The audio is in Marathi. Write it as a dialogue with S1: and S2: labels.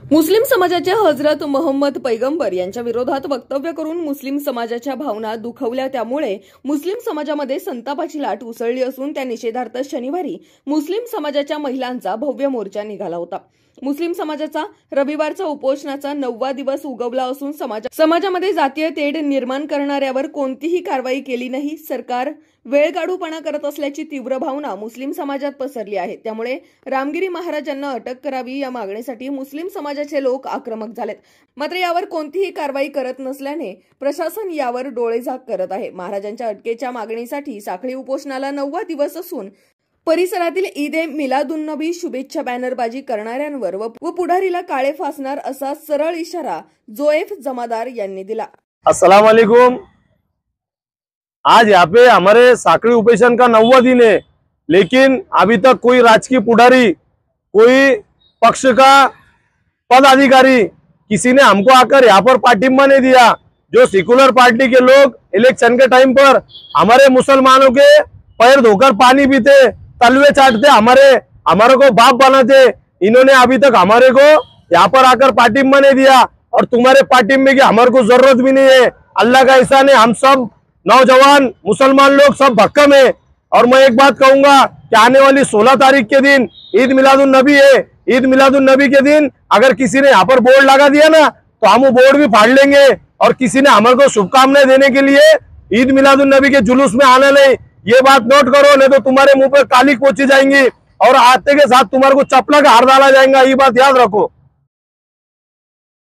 S1: मुस्लिम समाजाचे हजरत मोहम्मद पैगंबर यांच्या विरोधात वक्तव्य करून मुस्लिम समाजाच्या भावना दुखवल्या, त्यामुळे मुस्लिम समाजामध्ये संतापाची लाट उसळली असून त्या निषेधार्थ शनिवारी मुस्लिम समाजाच्या महिलांचा भव्य मोर्चा निघाला होता। मुस्लिम समाजाचा रविवारचा उपोषणाचा 9वा दिवस उगवला असून समाजामध्ये जातीय तेढ निर्माण करणाऱ्यावर कोणतीही कारवाई केली नाही। सरकार वेळकाढूपणा करत असल्याची तीव्र भावना मुस्लिम समाजात पसरली आहे। त्यामुळे रामगिरी महाराजांना अटक करावी या मागणीसाठी मुस्लिम समाजाचे लोक आक्रमक झालेत। मात्र यावर कोणतीही कारवाई करत नसल्याने प्रशासन यावर डोळेझाक करत आहे। महाराजांच्या अटकेच्या मागणीसाठी साखळी उपोषणाला 9वा दिवस असून परिसरातील ईद-ए-मिलादुन्नबी शुभेच्छा बॅनरबाजी करणाऱ्यांवर व पुढारीला काळे फासणार असा सरळ इशारा जोएफ जमादार यांनी दिला।
S2: अस्सलाम वालेकुम। आज यहाँ पे हमारे साखड़ी उपोषण का 9वां दिन है, लेकिन अभी तक कोई राजकीय पुढारी, कोई पक्ष का पदाधिकारी किसी ने हमको आकर यहाँ पर पाटिंबा नहीं दिया। जो सेकुलर पार्टी के लोग इलेक्शन के टाइम पर हमारे मुसलमानों के पैर धोकर पानी पीते, तलवे चाटते, हमारे को बाप बनाते, इन्होंने अभी तक हमारे को यहाँ पर आकर पाटिंबा नहीं दिया। और तुम्हारे पाटिंबे की हमारे को जरूरत भी नहीं है। अल्लाह का एहसान है, हम सब नौजवान मुसलमान लोग सब भक्कम है। और मैं एक बात कहूंगा कि आने वाली 16 तारीख के दिन ईद मिलादुन नबी है। ईद मिलादुन नबी के दिन अगर किसी ने यहाँ पर बोर्ड लगा दिया ना, तो हम वो बोर्ड भी फाड़ लेंगे। और किसी ने हमारे को शुभकामनाएं देने के लिए ईद मिलादुन नबी के जुलूस में आना नहीं, ये बात नोट करो, नहीं तो तुम्हारे मुंह पर कालिक पोची जाएंगी और आते के साथ तुम्हारे को चपला का हार डाला जाएगा। ये बात याद रखो।